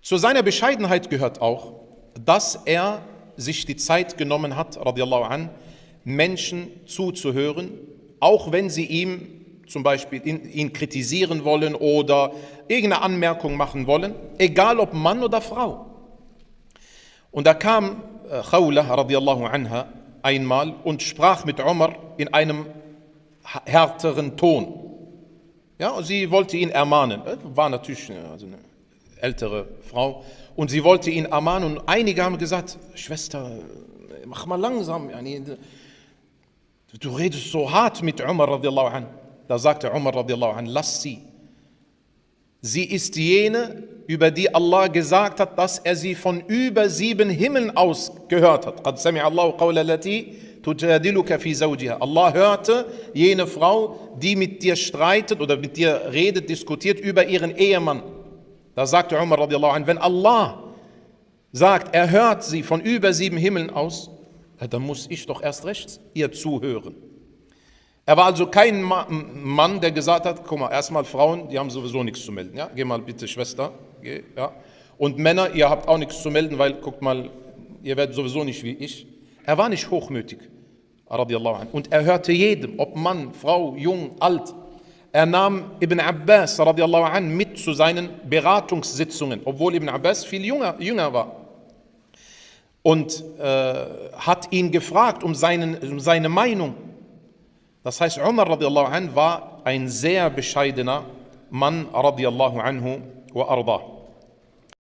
Zu seiner Bescheidenheit gehört auch, dass er sich die Zeit genommen hat, radiallahu an, Menschen zuzuhören, auch wenn sie ihm zum Beispiel ihn kritisieren wollen oder irgendeine Anmerkung machen wollen, egal ob Mann oder Frau. Und da kam Khawla radiallahu anha einmal und sprach mit Umar in einem härteren Ton. Ja, und sie wollte ihn ermahnen. War natürlich also eine ältere Frau. Und sie wollte ihn ermahnen. Und einige haben gesagt, Schwester, mach mal langsam. Du redest so hart mit Umar radiallahu anhu. Da sagte Umar radiallahu anhu, lass sie. Sie ist jene, über die Allah gesagt hat, dass er sie von über 7 Himmeln aus gehört hat. قَدْ سَمِعَ اللَّهُ قَوْلَ الَّتِي تُجَادِلُكَ فِي زَوْجِهَا. Allah hörte jene Frau, die mit dir streitet oder mit dir redet, diskutiert über ihren Ehemann. Da sagte Umar radiallahu anhu, wenn Allah sagt, er hört sie von über 7 Himmeln aus, dann muss ich doch erst recht ihr zuhören. Er war also kein Mann, der gesagt hat, guck mal, erstmal Frauen, die haben sowieso nichts zu melden. Ja? Geh mal bitte, Schwester. Geh, ja? Und Männer, ihr habt auch nichts zu melden, weil, guckt mal, ihr werdet sowieso nicht wie ich. Er war nicht hochmütig, radiallahu anhu. Und er hörte jedem, ob Mann, Frau, jung, alt. Er nahm Ibn Abbas, radiallahu anhu, mit zu seinen Beratungssitzungen, obwohl Ibn Abbas viel jünger war. Und hat ihn gefragt um seine Meinung. Das heißt, Umar radiallahu anhu war ein sehr bescheidener Mann radiallahu anhu wa ardah.